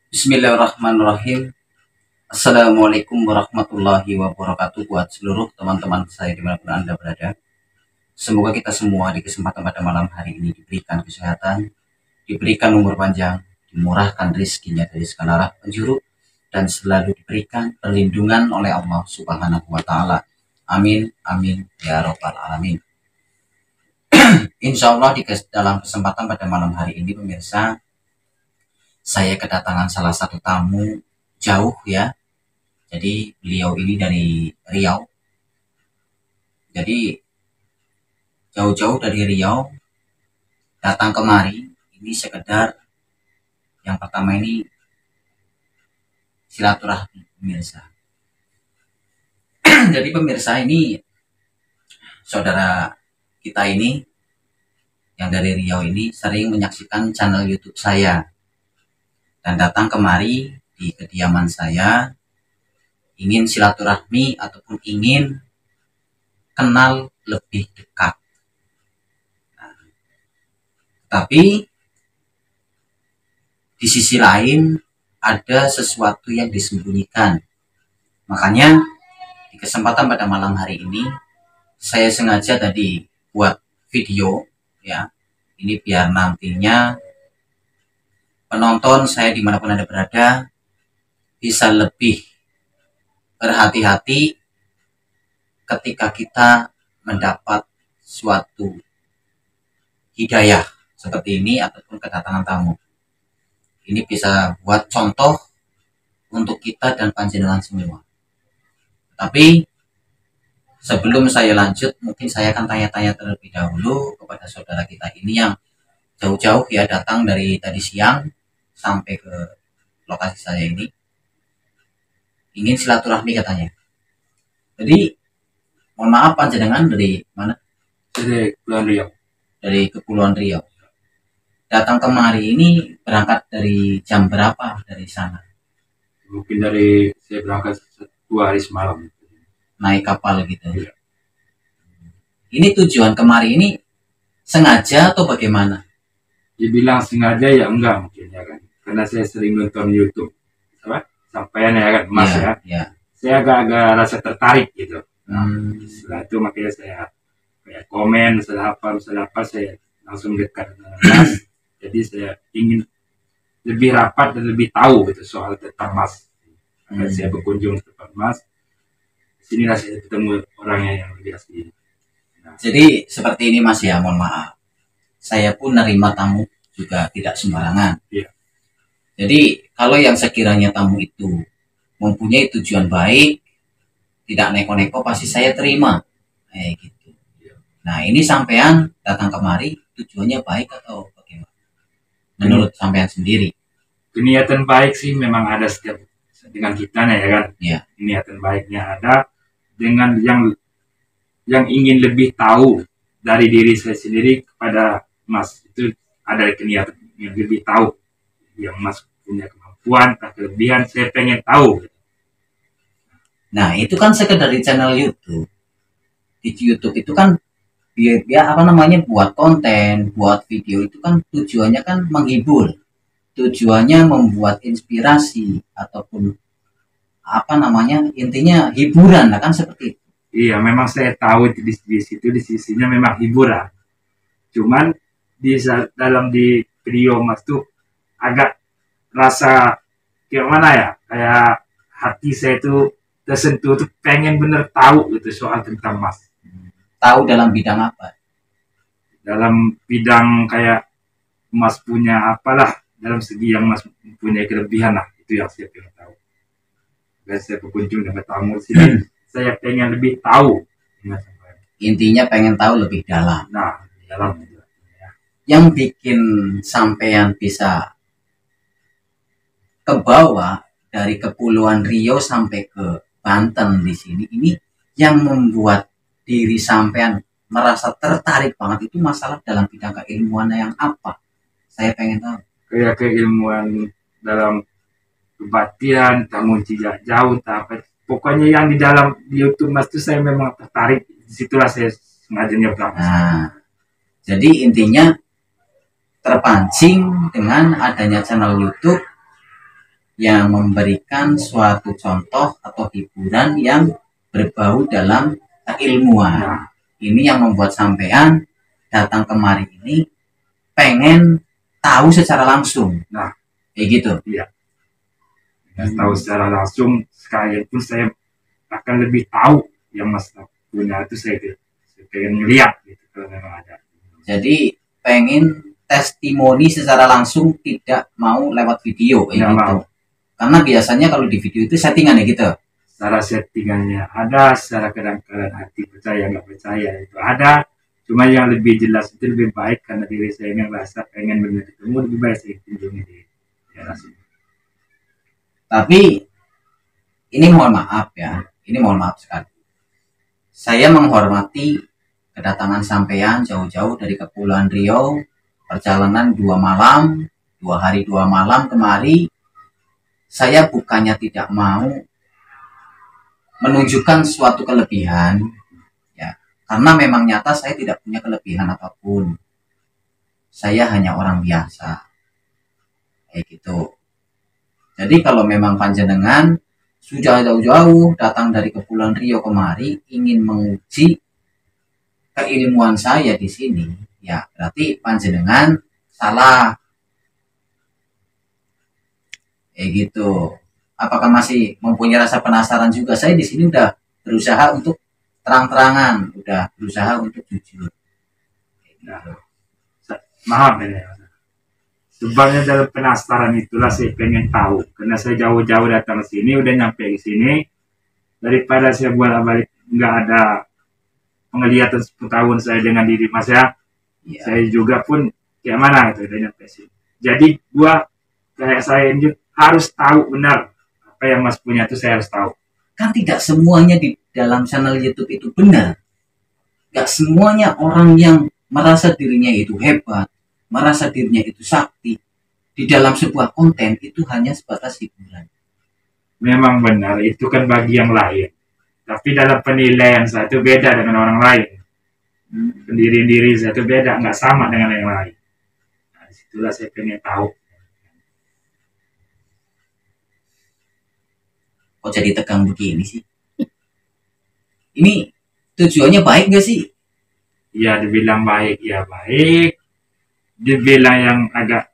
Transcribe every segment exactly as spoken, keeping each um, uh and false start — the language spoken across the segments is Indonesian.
Bismillahirrahmanirrahim. Assalamualaikum warahmatullahi wabarakatuh buat seluruh teman-teman saya dimanapun Anda berada. Semoga kita semua di kesempatan pada malam hari ini diberikan kesehatan, diberikan umur panjang, dimurahkan rezekinya dari segala arah penjuru, dan selalu diberikan perlindungan oleh Allah Subhanahu wa Ta'ala. Amin, amin, ya Rabbal Alamin. Insya Allah di dalam kesempatan pada malam hari ini pemirsa, saya kedatangan salah satu tamu jauh ya. Jadi beliau ini dari Riau. Jadi jauh-jauh dari Riau datang kemari ini sekedar yang pertama ini silaturahmi pemirsa. Jadi pemirsa ini saudara kita ini yang dari Riau ini sering menyaksikan channel YouTube saya dan datang kemari di kediaman saya ingin silaturahmi ataupun ingin kenal lebih dekat. Nah, tapi di sisi lain ada sesuatu yang disembunyikan. Makanya di kesempatan pada malam hari ini saya sengaja tadi buat video ya. Ini biar nantinya penonton saya dimanapun Anda berada bisa lebih berhati-hati ketika kita mendapat suatu hidayah seperti ini ataupun kedatangan tamu. Ini bisa buat contoh untuk kita dan panjenengan semua. Tapi sebelum saya lanjut, mungkin saya akan tanya-tanya terlebih dahulu kepada saudara kita ini yang jauh-jauh ya datang dari tadi siang sampai ke lokasi saya ini ingin silaturahmi katanya. Jadi mohon maaf panjenengan dari mana? Dari Kepulauan Riau. Dari Kepulauan Riau. Datang kemari ini berangkat dari jam berapa dari sana? Mungkin dari saya berangkat dua hari semalam. Naik kapal gitu. Ya. Ini tujuan kemari ini sengaja atau bagaimana? Dibilang sengaja ya enggak mungkin ya kan. Karena saya sering nonton YouTube. Apa? Sampaian ya kan Mas ya. Ya, ya. Saya agak-agak rasa tertarik gitu. Hmm. Setelah itu makanya saya kayak komen, setelah apa, setelah apa saya langsung dekat dengan Mas. Jadi saya ingin lebih rapat dan lebih tahu gitu soal tentang Mas. Agar Hmm. saya berkunjung ke tempat Mas. Sinilah saya ketemu orangnya yang lebih asli. Nah, Jadi seperti ini Mas ya, mohon maaf. Saya pun nerima tamu juga tidak sembarangan. Iya. Jadi kalau yang sekiranya tamu itu mempunyai tujuan baik, tidak neko-neko pasti saya terima. Eh gitu. Nah ini sampean datang kemari tujuannya baik atau bagaimana? Menurut sampean sendiri? Niatan baik sih memang ada setiap dengan kita ya kan. Ya. Niatan baiknya ada dengan yang yang ingin lebih tahu dari diri saya sendiri kepada Mas, itu ada niatan yang lebih tahu yang Mas punya kemampuan atau kelebihan, saya pengen tahu. Nah itu kan sekedar di channel YouTube. Di YouTube itu kan dia, dia apa namanya buat konten, buat video itu kan tujuannya kan menghibur. Tujuannya membuat inspirasi ataupun apa namanya intinya hiburan lah kan seperti itu. Iya, memang saya tahu di, di situ di sisinya memang hiburan. Cuman di dalam di video Mas tuh agak rasa kayak mana ya, kayak hati saya tuh tersentuh tuh pengen bener tahu gitu soal tentang Mas. Tahu dalam bidang apa? Dalam bidang kayak Mas punya apalah, dalam segi yang Mas punya kelebihan lah, itu yang saya pengen tahu. Dan saya berkunjung dengan tamu sini, saya pengen lebih tahu. Intinya pengen tahu lebih dalam. Nah, dalam yang bikin sampean bisa ke bawah dari Kepulauan Riau sampai ke Banten di sini, ini yang membuat diri sampean merasa tertarik banget itu masalah dalam bidang keilmuan yang apa? Saya pengen tahu. Kayak keilmuan dalam kebatinan, tamu tidak jauh, tapi pokoknya yang di dalam di YouTube Mas itu saya memang tertarik. Disitulah saya sengaja nyebrang. Nah, jadi intinya terpancing dengan adanya channel YouTube yang memberikan suatu contoh atau hiburan yang berbau dalam keilmuan. Nah, ini yang membuat sampean datang kemari ini pengen tahu secara langsung. Nah, kayak gitu. Iya. Hmm. Tahu secara langsung, sekalian pun saya akan lebih tahu yang Mas punya itu saya, saya pengen lihat gitu kalau memang ada. Jadi pengen testimoni secara langsung, tidak mau lewat video kayak gitu. Mau. Karena biasanya kalau di video itu settingan ya gitu. Secara settingannya ada, secara kadang-kadang hati percaya nggak percaya itu ada. Cuma yang lebih jelas itu lebih baik karena diri saya yang rasa pengen benar ketemu, lebih baik saya kunjungi di daerah sini. Tapi ini mohon maaf ya, ini mohon maaf sekali. Saya menghormati kedatangan sampean jauh-jauh dari Kepulauan Riau, perjalanan dua malam, dua hari dua malam kemari. Saya bukannya tidak mau menunjukkan suatu kelebihan, ya, karena memang nyata saya tidak punya kelebihan apapun. Saya hanya orang biasa, kayak gitu. Jadi kalau memang panjenengan sudah jauh-jauh datang dari Kepulauan Riau kemari ingin menguji keilmuan saya di sini, ya berarti panjenengan salah. Kayak gitu. Apakah masih mempunyai rasa penasaran juga? Saya di sini udah berusaha untuk terang-terangan, udah berusaha untuk jujur. Nah, maaf ya. Sebabnya dalam penasaran itulah saya pengen tahu, karena saya jauh-jauh datang ke sini, udah nyampe di sini, daripada saya bolak-balik nggak ada penglihatan sepuluh tahun saya dengan diri Mas ya, ya. Saya juga pun kayak mana itu udah nyampe sini. Jadi gua kayak saya ini harus tahu benar apa yang Mas punya itu, saya harus tahu. Kan tidak semuanya di dalam channel YouTube itu benar. Gak semuanya orang yang merasa dirinya itu hebat, merasa dirinya itu sakti, di dalam sebuah konten itu hanya sebatas hiburan. Memang benar, itu kan bagi yang lain. Tapi dalam penilaian saya itu beda dengan orang lain. Hmm. Pendiri diri saya itu beda, nggak sama dengan yang lain. Nah, disitulah saya pengen tahu. Kok jadi tegang begini sih? Ini tujuannya baik gak sih? Ya dibilang baik, ya baik. Dibilang yang agak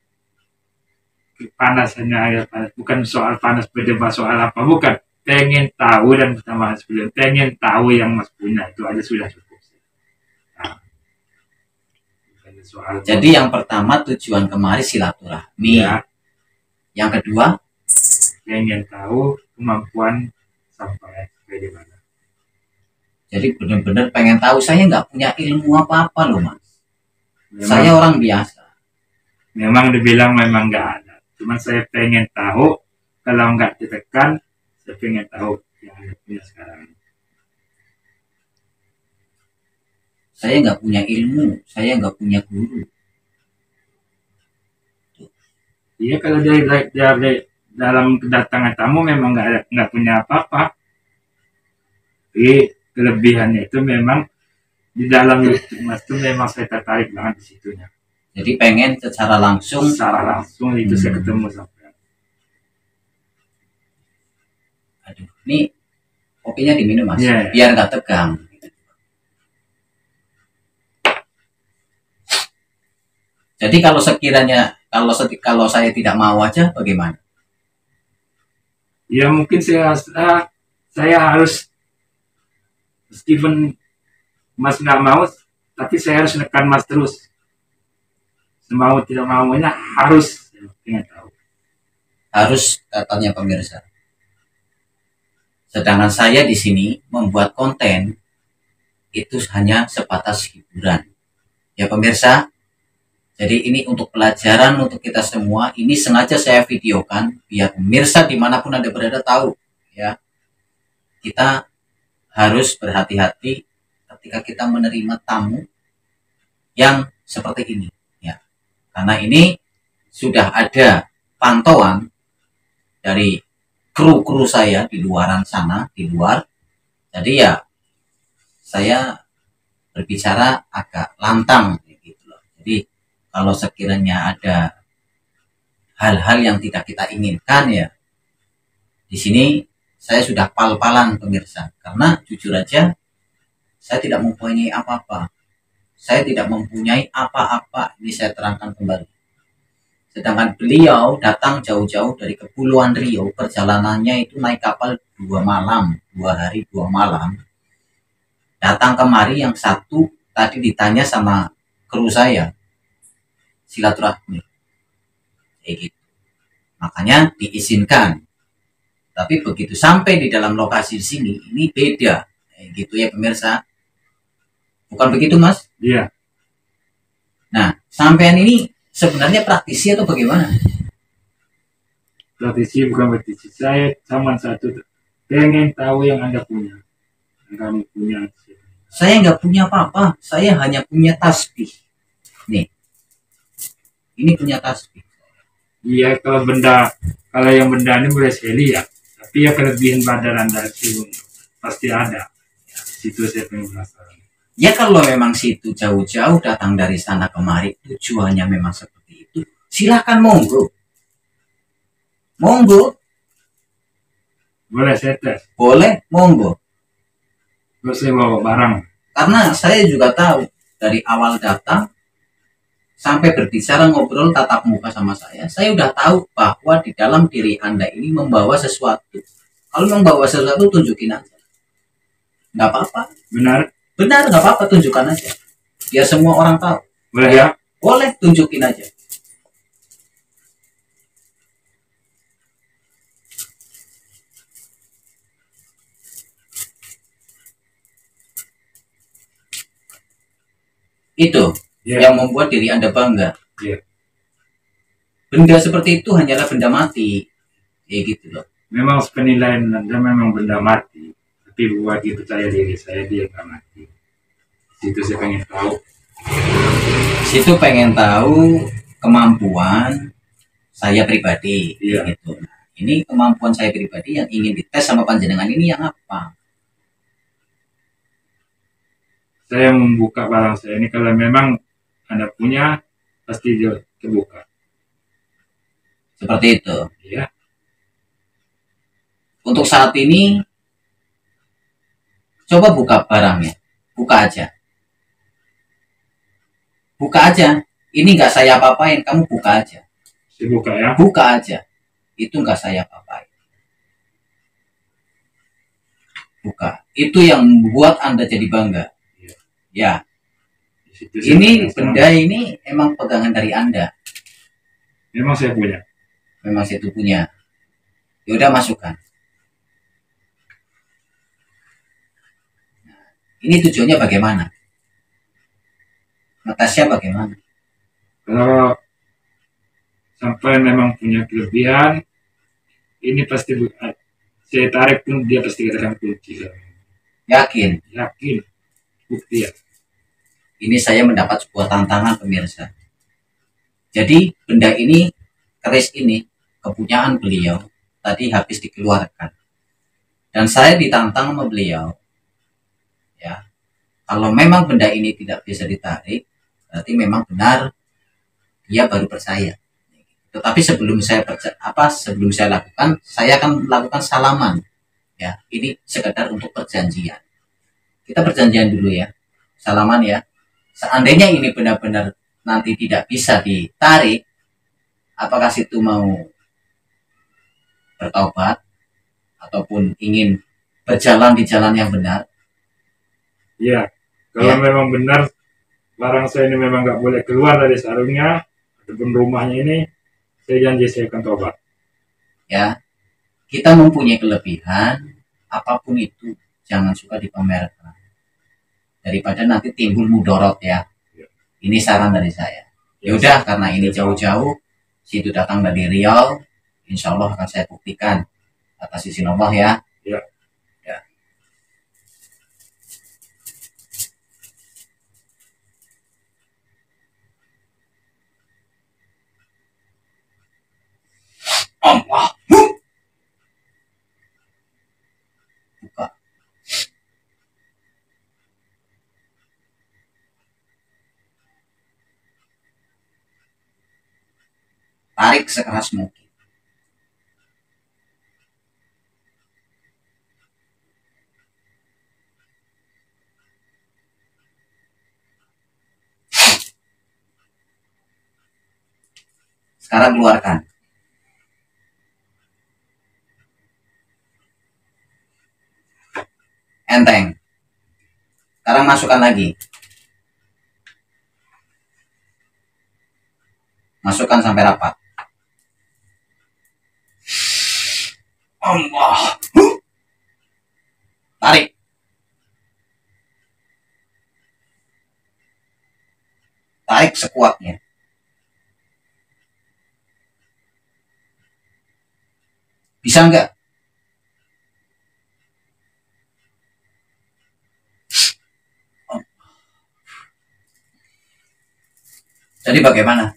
panasannya agak panas. Bukan soal panas berdebat soal apa, bukan. Pengen tahu dan pertama sebelum pengen tahu yang Mas punya itu aja sudah cukup. Nah, soal jadi yang pertama tujuan kemari silaturahmi. Ya. Yang kedua pengen tahu kemampuan sampai bagaimana. Jadi benar-benar pengen tahu. Saya nggak punya ilmu apa-apa loh Mas. Memang, saya orang biasa. Memang dibilang memang nggak ada. Cuma saya pengen tahu, kalau nggak ditekan, saya pengen tahu yang ada punya sekarang. Saya nggak punya ilmu, saya nggak punya guru. Iya kalau dari, dari dalam kedatangan tamu memang nggak ada, nggak punya apa-apa. Tapi kelebihannya itu memang di dalam YouTube Mas itu memang saya tertarik banget di situnya. Jadi pengen secara langsung, secara langsung itu hmm. saya ketemu sampai. Aduh, ini kopinya diminum Mas, yeah. Biar nggak tegang. Jadi kalau sekiranya kalau kalau saya tidak mau aja bagaimana? Ya mungkin saya saya harus meskipun Mas nggak mau, tapi saya harus nekan Mas terus. Mau tidak maunya harus, ingin tahu. Harus katanya pemirsa. Sedangkan saya di sini membuat konten itu hanya sebatas hiburan. Ya pemirsa. Jadi ini untuk pelajaran untuk kita semua. Ini sengaja saya videokan biar pemirsa dimanapun Anda berada tahu. Ya, kita harus berhati-hati ketika kita menerima tamu yang seperti ini. Ya, karena ini sudah ada pantauan dari kru-kru saya di luaran sana, di luar. Jadi ya, saya berbicara agak lantang gitu loh. Jadi kalau sekiranya ada hal-hal yang tidak kita inginkan ya. Di sini saya sudah pal-palan pemirsa, karena jujur aja saya tidak mempunyai apa-apa. Saya tidak mempunyai apa-apa. Ini saya terangkan kembali. Sedangkan beliau datang jauh-jauh dari Kepulauan Riau, perjalanannya itu naik kapal dua malam, dua hari dua malam. Datang kemari yang satu tadi ditanya sama kru saya, silaturahmi. Kayak gitu. Makanya diizinkan. Tapi begitu sampai di dalam lokasi di sini, ini beda. Kayak gitu ya pemirsa. Bukan begitu Mas? Iya. Nah, sampean ini sebenarnya praktisi atau bagaimana? Praktisi bukan praktisi. Saya cuma satu, pengen tahu yang Anda punya, yang kamu punya. Saya nggak punya apa-apa. Saya hanya punya tasbih. Nih, ini punya tasbih. Iya, kalau benda, kalau yang benda ini boleh sekali ya. Tapi ya kelebihan badan Anda itu pasti ada. Ya, situ saya pengen penasaran. Ya kalau memang situ jauh-jauh datang dari sana kemari, tujuannya memang seperti itu, silakan monggo. Monggo. Boleh saya tes? Boleh, monggo. Terus saya bawa barang. Karena saya juga tahu dari awal datang sampai berbicara ngobrol tatap muka sama saya, saya udah tahu bahwa di dalam diri Anda ini membawa sesuatu. Kalau membawa sesuatu tunjukin aja. Nggak apa-apa. Benar? Benar, nggak apa-apa, tunjukkan aja. Biar semua orang tahu. Boleh ya? Boleh, tunjukin aja. Itu yeah. Yang membuat diri Anda bangga. Yeah. Benda seperti itu hanyalah benda mati. Kayak gitu loh. Memang penilaian Anda memang benda mati. Tapi buat percaya diri saya, dia nggak mati. Situ saya pengen tahu. Situ pengen tahu kemampuan saya pribadi. Yeah. Gitu. Nah, ini kemampuan saya pribadi yang ingin dites sama panjenengan ini yang apa? Saya membuka barang saya ini, kalau memang Anda punya, pasti dia terbuka. Seperti itu. Ya. Untuk saat ini, coba buka barangnya. Buka aja. Buka aja. Ini nggak saya apa-apain, kamu buka aja. Saya buka ya? Buka aja. Itu nggak saya apa-apain. Buka. Itu yang membuat Anda jadi bangga. Ya, ini benda ini emang pegangan dari Anda. Memang saya punya. Memang saya itu punya. Ya udah masukkan. Nah, ini tujuannya bagaimana? Ngetesnya bagaimana? Kalau sampai memang punya kelebihan, ini pasti saya tarik pun dia pasti akan kunci. Yakin? Yakin. Bukti ya. Ini saya mendapat sebuah tantangan pemirsa. Jadi benda ini, keris ini, kepunyaan beliau tadi habis dikeluarkan. Dan saya ditantang sama beliau. Ya, kalau memang benda ini tidak bisa ditarik, berarti memang benar dia baru percaya. Tetapi sebelum saya percaya, apa sebelum saya lakukan, saya akan melakukan salaman. Ya, ini sekedar untuk perjanjian. Kita perjanjian dulu ya. Salaman ya. Seandainya ini benar-benar nanti tidak bisa ditarik, apakah situ mau bertaubat ataupun ingin berjalan di jalan yang benar? Iya, kalau ya. Memang benar barang saya ini memang nggak boleh keluar dari sarungnya ataupun rumahnya ini, saya janji saya akan tobat. Ya, kita mempunyai kelebihan, apapun itu jangan suka dipamerkan. Daripada nanti timbul mudorot ya. ya. Ini saran dari saya. Ya udah, karena ini jauh-jauh, situ datang dari Riau, insya Allah akan saya buktikan atas izin Allah ya. Ya. Ya. Allah. Buka. tarik sekeras mungkin. Sekarang keluarkan. Enteng. Sekarang masukkan lagi. Masukkan sampai rapat. Allah. Tarik. Tarik sekuatnya. Bisa enggak? Jadi bagaimana?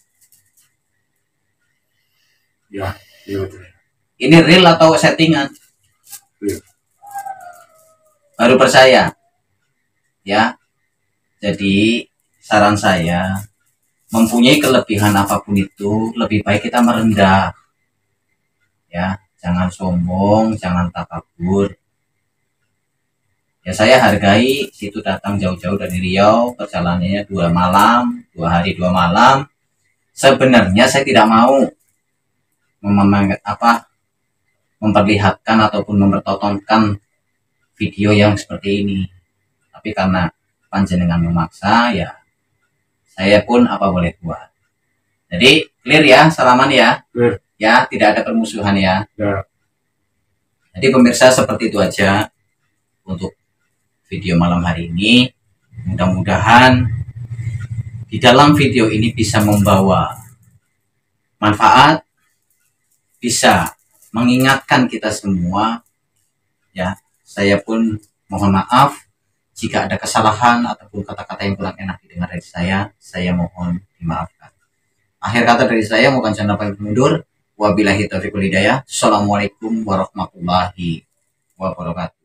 Ya, iya betul. Ini real atau settingan? Real. Baru percaya. Ya. Jadi saran saya, mempunyai kelebihan apapun itu lebih baik kita merendah. Ya, jangan sombong, jangan takabur. Ya, saya hargai situ datang jauh-jauh dari Riau, perjalanannya dua malam, dua hari dua malam. Sebenarnya saya tidak mau mem apa memperlihatkan ataupun mempertontonkan video yang seperti ini. Tapi karena panjenengan memaksa, ya saya pun apa boleh buat. Jadi clear ya, salaman ya. Clear. Ya, tidak ada permusuhan ya. Ya. Jadi pemirsa, seperti itu aja untuk video malam hari ini. Mudah-mudahan di dalam video ini bisa membawa manfaat, bisa mengingatkan kita semua. Ya, saya pun mohon maaf jika ada kesalahan ataupun kata-kata yang kurang enak didengar dari saya. Saya mohon dimaafkan. Akhir kata dari saya, mohon jangan lupa mundur. Wabillahi taufiq wal hidayah. Assalamualaikum warahmatullahi wabarakatuh.